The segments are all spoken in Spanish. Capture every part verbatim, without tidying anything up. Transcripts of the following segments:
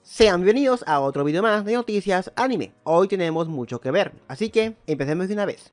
Sean bienvenidos a otro video más de noticias anime. Hoy tenemos mucho que ver, así que empecemos de una vez.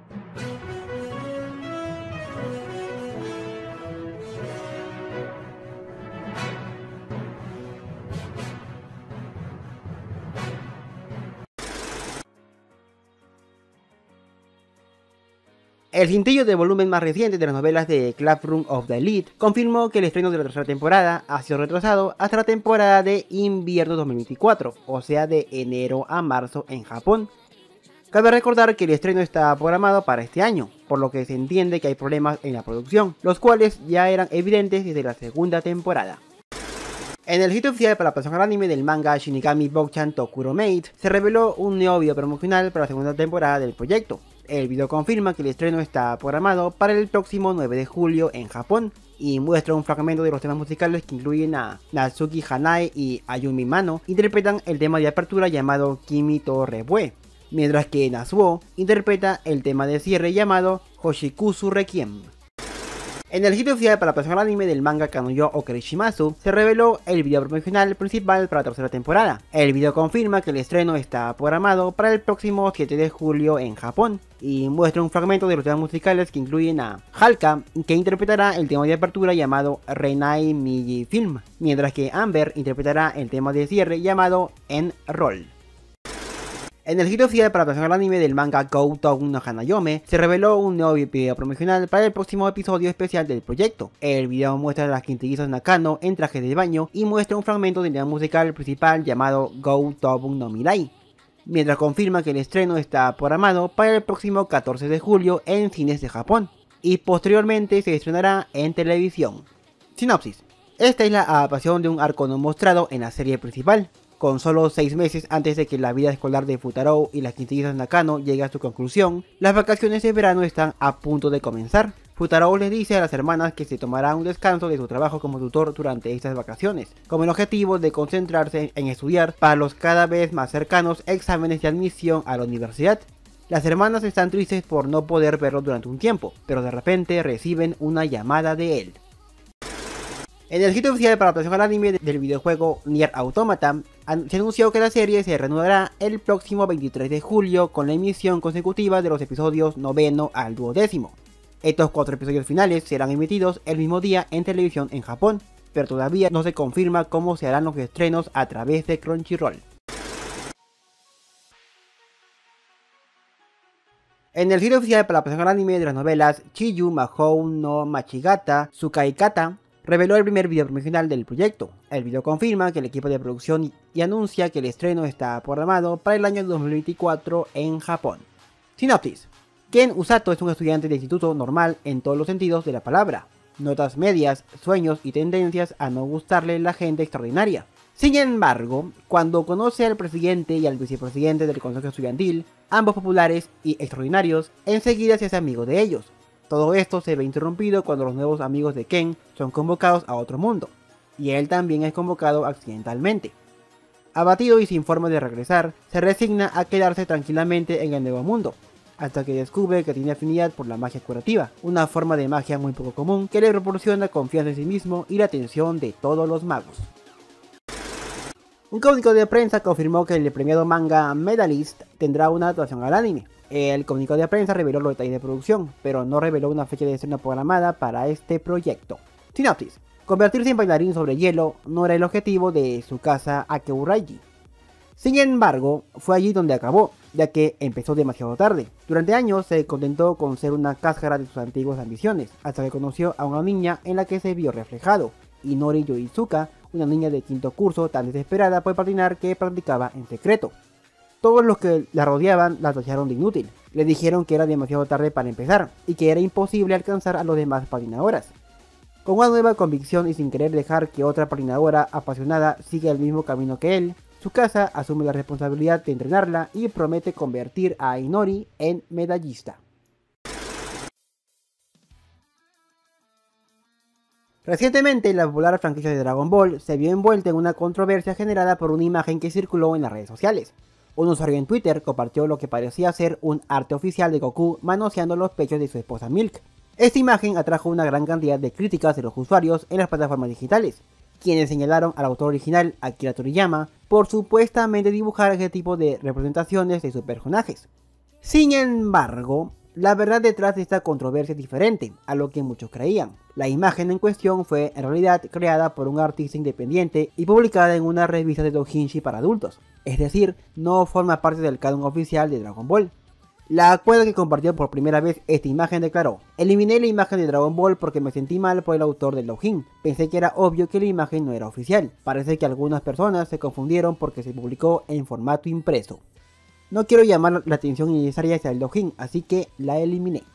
El cintillo de volumen más reciente de las novelas de Classroom of the Elite confirmó que el estreno de la tercera temporada ha sido retrasado hasta la temporada de invierno dos mil veinticuatro, o sea de enero a marzo en Japón. Cabe recordar que el estreno está programado para este año, por lo que se entiende que hay problemas en la producción, los cuales ya eran evidentes desde la segunda temporada. En el sitio oficial para la plataforma anime del manga Shinigami Bocchan Tokuro Maid se reveló un nuevo video promocional para la segunda temporada del proyecto. El video confirma que el estreno está programado para el próximo nueve de julio en Japón y muestra un fragmento de los temas musicales que incluyen a Natsuki Hanae y Ayumi Mano interpretan el tema de apertura llamado Kimi to Rebue, mientras que Natsuo interpreta el tema de cierre llamado Hoshikusu Requiem. En el sitio oficial para la plataforma anime del manga Kanoyo Okerishimasu se reveló el video promocional principal para la tercera temporada. El video confirma que el estreno está programado para el próximo siete de julio en Japón y muestra un fragmento de los temas musicales que incluyen a Halka, que interpretará el tema de apertura llamado Reinai Miji Film, mientras que Amber interpretará el tema de cierre llamado En Roll. En el sitio oficial para la plataforma anime del manga Go Town no Hanayome se reveló un nuevo video promocional para el próximo episodio especial del proyecto. El video muestra a las quintillizas Nakano en traje de baño y muestra un fragmento del tema musical principal llamado Go Town no Mirai, mientras confirma que el estreno está programado para el próximo catorce de julio en cines de Japón y posteriormente se estrenará en televisión. Sinopsis: esta es la adaptación de un arco no mostrado en la serie principal. Con solo seis meses antes de que la vida escolar de Futaro y las quintillizas Nakano llegue a su conclusión, las vacaciones de verano están a punto de comenzar. Futaro les dice a las hermanas que se tomará un descanso de su trabajo como tutor durante estas vacaciones, con el objetivo de concentrarse en estudiar para los cada vez más cercanos exámenes de admisión a la universidad. Las hermanas están tristes por no poder verlo durante un tiempo, pero de repente reciben una llamada de él. En el sitio oficial para la plataforma anime del videojuego Nier Automata, se anunció que la serie se reanudará el próximo veintitrés de julio con la emisión consecutiva de los episodios noveno al duodécimo. Estos cuatro episodios finales serán emitidos el mismo día en televisión en Japón, pero todavía no se confirma cómo se harán los estrenos a través de Crunchyroll. En el sitio oficial para la plataforma anime de las novelas Chiyu Mahou no Machigata Tsukaikata reveló el primer video promocional del proyecto. El video confirma que el equipo de producción y anuncia que el estreno está programado para el año dos mil veinticuatro en Japón. Sinopsis: Ken Usato es un estudiante de instituto normal en todos los sentidos de la palabra. Notas medias, sueños y tendencias a no gustarle la gente extraordinaria. Sin embargo, cuando conoce al presidente y al vicepresidente del consejo estudiantil, ambos populares y extraordinarios, enseguida se hace amigo de ellos. Todo esto se ve interrumpido cuando los nuevos amigos de Ken son convocados a otro mundo, y él también es convocado accidentalmente. Abatido y sin forma de regresar, se resigna a quedarse tranquilamente en el nuevo mundo, hasta que descubre que tiene afinidad por la magia curativa, una forma de magia muy poco común que le proporciona confianza en sí mismo y la atención de todos los magos. Un comunicado de prensa confirmó que el premiado manga Medalist tendrá una adaptación al anime. El comunicado de prensa reveló los detalles de producción, pero no reveló una fecha de estreno programada para este proyecto. Sinopsis: convertirse en bailarín sobre hielo no era el objetivo de Tsukasa Akeuraiji. Sin embargo, fue allí donde acabó, ya que empezó demasiado tarde. Durante años se contentó con ser una cáscara de sus antiguas ambiciones, hasta que conoció a una niña en la que se vio reflejado, Inori Yoizuka, una niña de quinto curso tan desesperada por patinar que practicaba en secreto. Todos los que la rodeaban la tacharon de inútil, le dijeron que era demasiado tarde para empezar y que era imposible alcanzar a los demás patinadoras. Con una nueva convicción y sin querer dejar que otra patinadora apasionada siga el mismo camino que él, Tsukasa asume la responsabilidad de entrenarla y promete convertir a Inori en medallista. Recientemente, la popular franquicia de Dragon Ball se vio envuelta en una controversia generada por una imagen que circuló en las redes sociales. Un usuario en Twitter compartió lo que parecía ser un arte oficial de Goku manoseando los pechos de su esposa Milk. Esta imagen atrajo una gran cantidad de críticas de los usuarios en las plataformas digitales, quienes señalaron al autor original Akira Toriyama por supuestamente dibujar ese tipo de representaciones de sus personajes. Sin embargo, la verdad detrás de esta controversia es diferente a lo que muchos creían. La imagen en cuestión fue en realidad creada por un artista independiente y publicada en una revista de doujinshi para adultos, es decir, no forma parte del canon oficial de Dragon Ball. La cuenta que compartió por primera vez esta imagen declaró: eliminé la imagen de Dragon Ball porque me sentí mal por el autor del doujin, pensé que era obvio que la imagen no era oficial, parece que algunas personas se confundieron porque se publicó en formato impreso. No quiero llamar la atención innecesaria hacia el doujin, así que la eliminé.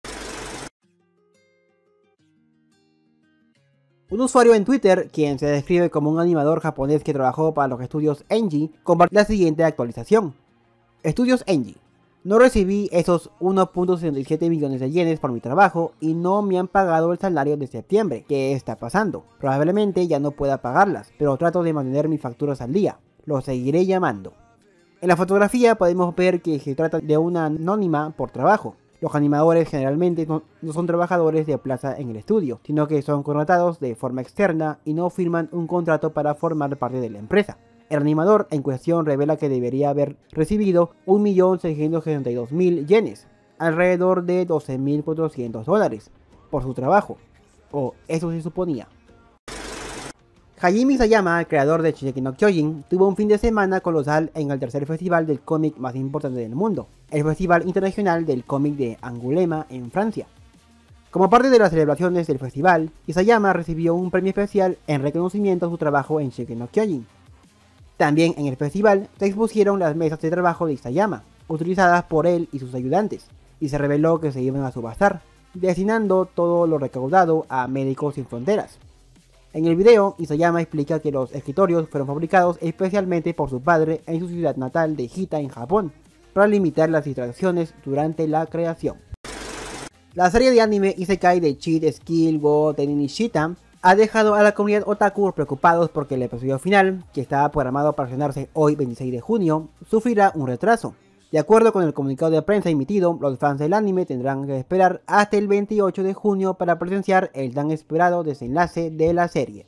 Un usuario en Twitter, quien se describe como un animador japonés que trabajó para los estudios Enji, compartió la siguiente actualización. Estudios Enji: no recibí esos uno punto sesenta y siete millones de yenes por mi trabajo y no me han pagado el salario de septiembre. ¿Qué está pasando? Probablemente ya no pueda pagarlas, pero trato de mantener mis facturas al día. Lo seguiré llamando. En la fotografía podemos ver que se trata de una anónima por trabajo. Los animadores generalmente no, no son trabajadores de plaza en el estudio, sino que son contratados de forma externa y no firman un contrato para formar parte de la empresa. El animador en cuestión revela que debería haber recibido un millón seiscientos sesenta y dos mil yenes, alrededor de doce mil cuatrocientos dólares, por su trabajo, o eso se suponía. Hajime Isayama, el creador de Shingeki no Kyojin, tuvo un fin de semana colosal en el tercer festival del cómic más importante del mundo, el Festival Internacional del Cómic de Angoulême en Francia. Como parte de las celebraciones del festival, Isayama recibió un premio especial en reconocimiento a su trabajo en Shingeki no Kyojin. También en el festival se expusieron las mesas de trabajo de Isayama, utilizadas por él y sus ayudantes, y se reveló que se iban a subastar, destinando todo lo recaudado a Médicos Sin Fronteras. En el video, Isayama explica que los escritorios fueron fabricados especialmente por su padre en su ciudad natal de Hita en Japón, para limitar las distracciones durante la creación. La serie de anime Isekai de Cheat Skill Go Tenninishita ha dejado a la comunidad otaku preocupados porque el episodio final, que estaba programado para estrenarse hoy veintiséis de junio, sufrirá un retraso. De acuerdo con el comunicado de prensa emitido, los fans del anime tendrán que esperar hasta el veintiocho de junio para presenciar el tan esperado desenlace de la serie.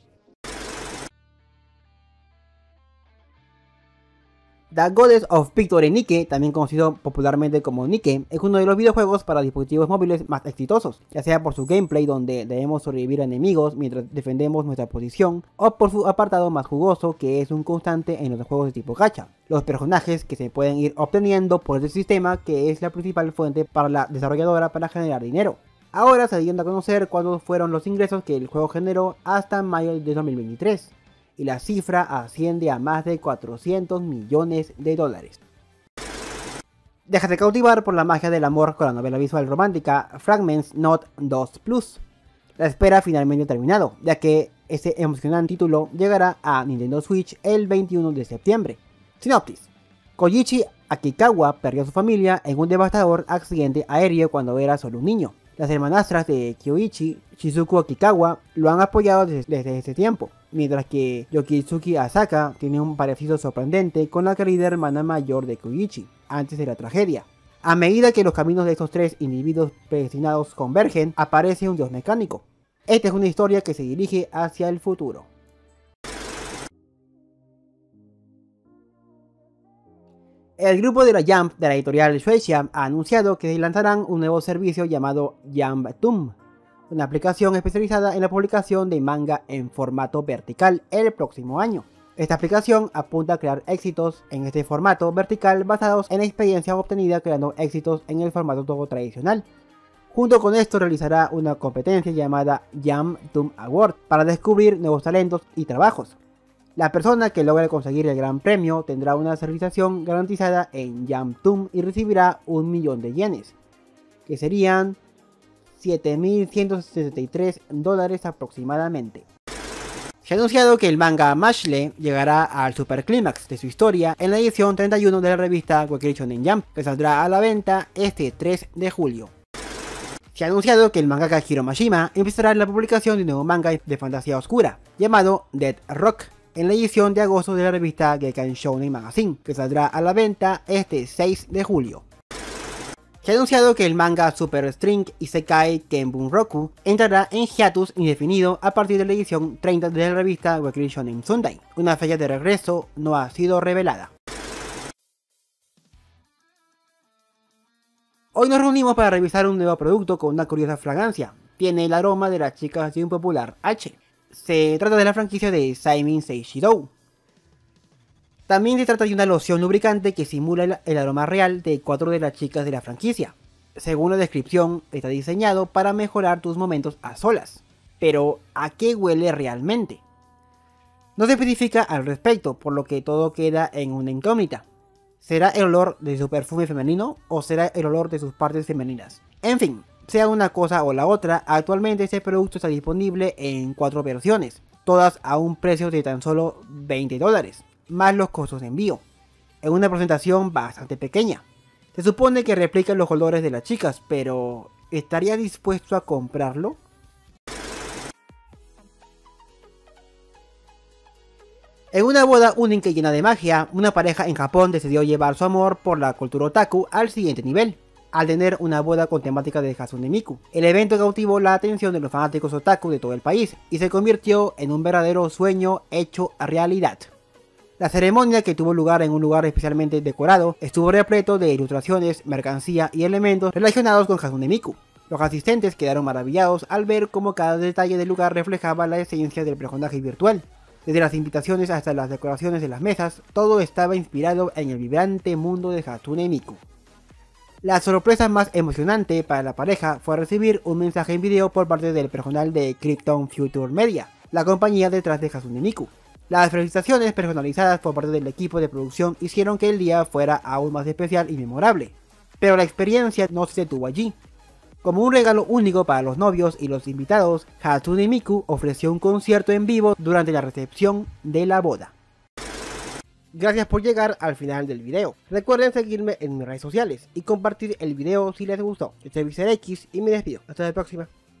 The Goddess of Victory Nike, también conocido popularmente como Nike, es uno de los videojuegos para dispositivos móviles más exitosos, ya sea por su gameplay donde debemos sobrevivir a enemigos mientras defendemos nuestra posición, o por su apartado más jugoso que es un constante en los juegos de tipo gacha, los personajes que se pueden ir obteniendo por este sistema que es la principal fuente para la desarrolladora para generar dinero. Ahora se dio a conocer cuántos fueron los ingresos que el juego generó hasta mayo de dos mil veintitrés. Y la cifra asciende a más de cuatrocientos millones de dólares. Déjate cautivar por la magia del amor con la novela visual romántica Fragments Not dos Plus. La espera finalmente ha terminado, ya que ese emocionante título llegará a Nintendo Switch el veintiuno de septiembre. Sinopsis: Koichi Akikawa perdió a su familia en un devastador accidente aéreo cuando era solo un niño. Las hermanastras de Kyoichi, Shizuku Akikawa, lo han apoyado desde, desde ese tiempo, mientras que Yokitsuki Asaka tiene un parecido sorprendente con la querida hermana mayor de Kyoichi, antes de la tragedia. A medida que los caminos de estos tres individuos predestinados convergen, aparece un dios mecánico. Esta es una historia que se dirige hacia el futuro. El grupo de la Jump de la editorial Shueisha ha anunciado que lanzarán un nuevo servicio llamado Jump-Toon, una aplicación especializada en la publicación de manga en formato vertical el próximo año. Esta aplicación apunta a crear éxitos en este formato vertical basados en la experiencia obtenida creando éxitos en el formato todo tradicional. Junto con esto realizará una competencia llamada Jump-Toon Award para descubrir nuevos talentos y trabajos. La persona que logre conseguir el gran premio tendrá una certificación garantizada en Jump-Toon y recibirá un millón de yenes, que serían siete mil ciento sesenta y tres dólares aproximadamente. Se ha anunciado que el manga Mashle llegará al superclímax de su historia en la edición treinta y uno de la revista Weekly Shonen Jump, que saldrá a la venta este tres de julio. Se ha anunciado que el mangaka Hiro Mashima empezará la publicación de un nuevo manga de fantasía oscura, llamado Dead Rock, en la edición de agosto de la revista Gekkan Shounen Magazine, que saldrá a la venta este seis de julio. Se ha anunciado que el manga Super String Isekai Kenbunroku entrará en hiatus indefinido a partir de la edición treinta de la revista Weekly Shonen Sunday. Una fecha de regreso no ha sido revelada. Hoy nos reunimos para revisar un nuevo producto con una curiosa fragancia. Tiene el aroma de las chicas de un popular H. Se trata de la franquicia de Saimin Seishidou. También se trata de una loción lubricante que simula el, el aroma real de cuatro de las chicas de la franquicia. Según la descripción, está diseñado para mejorar tus momentos a solas. Pero, ¿a qué huele realmente? No se especifica al respecto, por lo que todo queda en una incógnita. ¿Será el olor de su perfume femenino o será el olor de sus partes femeninas? En fin, sea una cosa o la otra, actualmente este producto está disponible en cuatro versiones, todas a un precio de tan solo veinte dólares. Más los costos de envío, en una presentación bastante pequeña. Se supone que replican los olores de las chicas, pero ¿estaría dispuesto a comprarlo? En una boda única y llena de magia, una pareja en Japón decidió llevar su amor por la cultura otaku al siguiente nivel, al tener una boda con temática de Hatsune Miku. El evento cautivó la atención de los fanáticos otaku de todo el país y se convirtió en un verdadero sueño hecho realidad. La ceremonia, que tuvo lugar en un lugar especialmente decorado, estuvo repleto de ilustraciones, mercancía y elementos relacionados con Hatsune Miku. Los asistentes quedaron maravillados al ver cómo cada detalle del lugar reflejaba la esencia del personaje virtual. Desde las invitaciones hasta las decoraciones de las mesas, todo estaba inspirado en el vibrante mundo de Hatsune Miku. La sorpresa más emocionante para la pareja fue recibir un mensaje en video por parte del personal de Krypton Future Media, la compañía detrás de Hatsune Miku. Las felicitaciones personalizadas por parte del equipo de producción hicieron que el día fuera aún más especial y memorable. Pero la experiencia no se detuvo allí. Como un regalo único para los novios y los invitados, Hatsune Miku ofreció un concierto en vivo durante la recepción de la boda. Gracias por llegar al final del video. Recuerden seguirme en mis redes sociales y compartir el video si les gustó. Yo soy VicerX y me despido. Hasta la próxima.